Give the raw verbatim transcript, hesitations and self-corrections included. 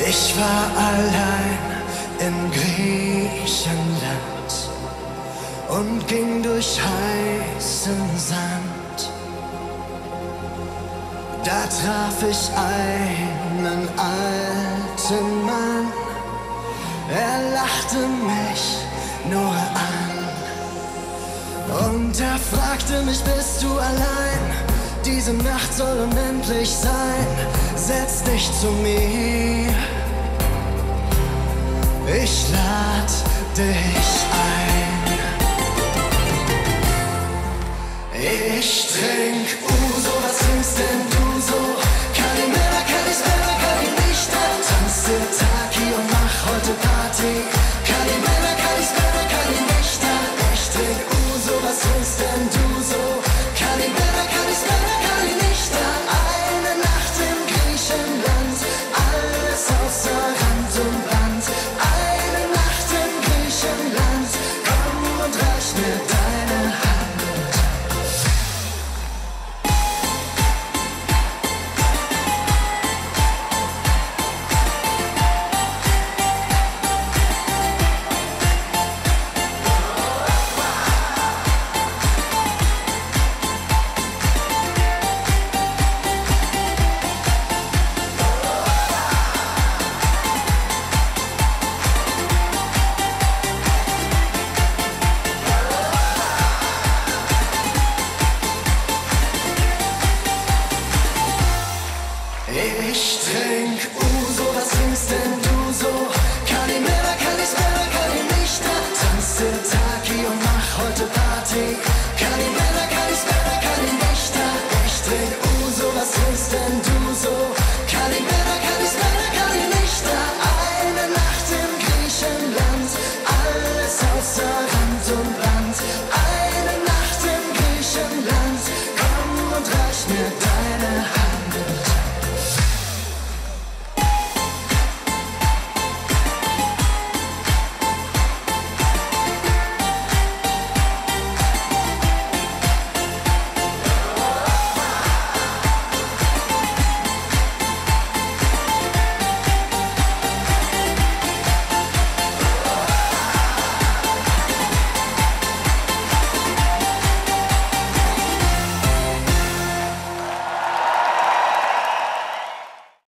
Ich war allein in Griechenland und ging durch heißen Sand. Da traf ich einen alten Mann, er lachte mich nur an. Und er fragte mich, bist du allein? Diese Nacht soll unendlich sein, setz dich zu mir. Ich lad dich ein. Ich trink Uso, was trinkst denn du so? Kalimera, Kalispera, Kalinichta. Tanz der Taki und mach heute Party. Kalimera, Kalispera, Kalinichta. Ich trink Uso, was trinkst denn du so? Kalimera, Kalispera, Kalinichta. Eine Nacht in Griechenland, alles außer Rand und Band. Eine Nacht in Griechenland, komm und reich mir deine Hand. Ich trink